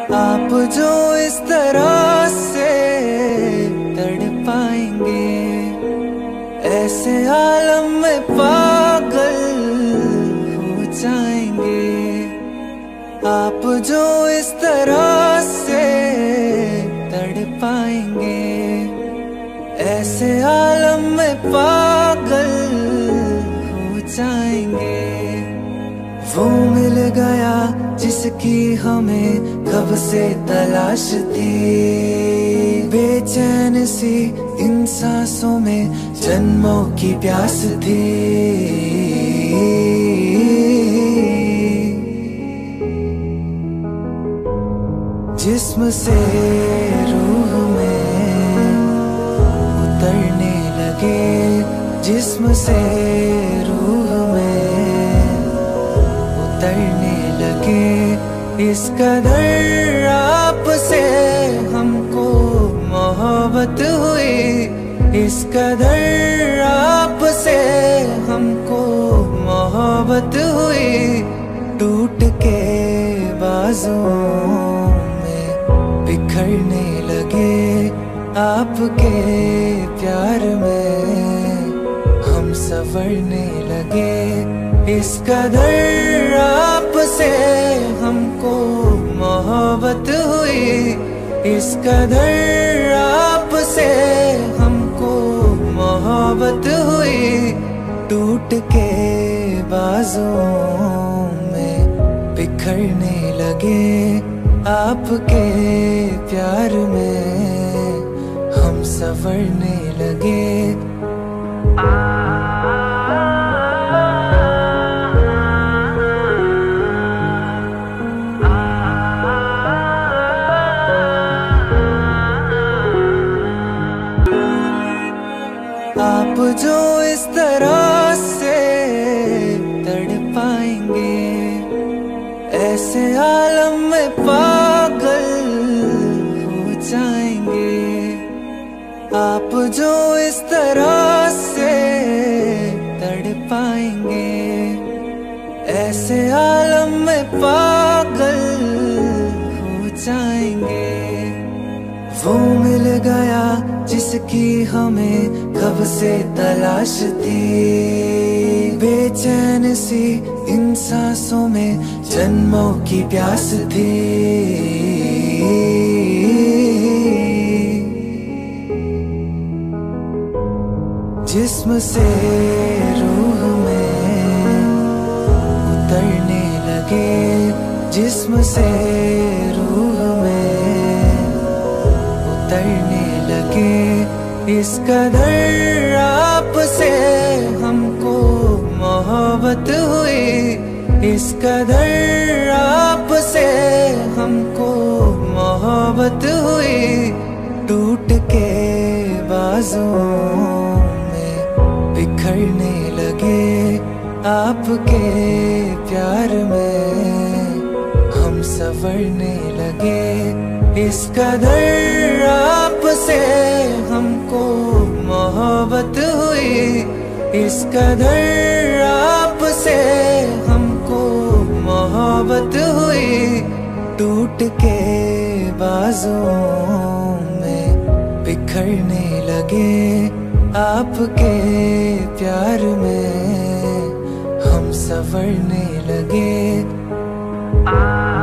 आप जो इस तरह से तड़पाएंगे, ऐसे आलम में पागल हो जाएंगे। आप जो इस तरह से तड़पाएंगे, ऐसे आलम में पागल हो जाएंगे। वो मिल गया जिसकी हमें कब से तलाश थी, बेचैन सी इन सांसों में जन्मों की प्यास थी। जिस्म से रूह में उतरने लगे, जिस्म से रूह में उतरने लगे। इस कदर आपसे हमको मोहब्बत हुई, इस कदर आपसे हमको मोहब्बत हुई। टूट के बाजुओं बिखरने लगे, आपके प्यार में हम संवरने लगे। इस कदर आपसे हमको मोहब्बत हुई, इस कदर आपसे हमको मोहब्बत हुई। टूट के बाजुओं में बिखरने लगे, आपके प्यार में हम संवरने लगे। आप जो इस तरह से तड़पाएंगे, ऐसे आलम में पागल हो जाएंगे। आप जो इस तरह से तड़पाएंगे, ऐसे आलम में पागल हो जाएंगे। वो मिल गया जिसकी हमें कब से तलाश थी, बेचैन सी इन सांसों में जन्मों की प्यास थी। जिस्म से रूह में उतरने लगे, जिस्म से रूह में उतरने लगे। इस कदर आपसे हमको मोहब्बत हुई, इस कदर आपसे हमको मोहब्बत हुई। टूट के बाजुओं में बिखरने लगे, आपके प्यार में हम संवरने लगे। इस कदर आपसे हमको मोहब्बत हुई, इस कदर आपसे हमको मोहब्बत हुई। टूट के बाजुओं में बिखरने लगे, आपके प्यार में हम संवरने लगे।